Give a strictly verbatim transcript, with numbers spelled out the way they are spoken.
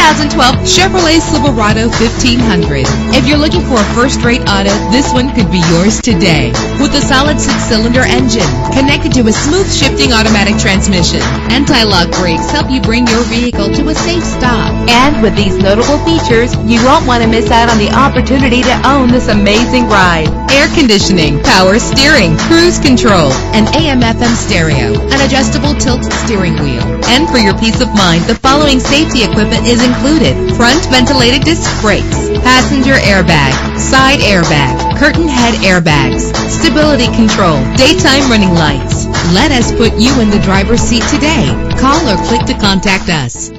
thousand twelve Chevrolet Silverado fifteen hundred. If you're looking for a first-rate auto, this one could be yours today. With a solid six-cylinder engine connected to a smooth shifting automatic transmission, anti-lock brakes help you bring your vehicle to a safe stop. And with these notable features, you won't want to miss out on the opportunity to own this amazing ride. Air conditioning, power steering, cruise control, an A M F M stereo, an adjustable tilt steering wheel. And for your peace of mind, the following safety equipment is included: front ventilated disc brakes, passenger airbag, side airbag, curtain head airbags, stability control, daytime running lights. Let us put you in the driver's seat today. Call or click to contact us.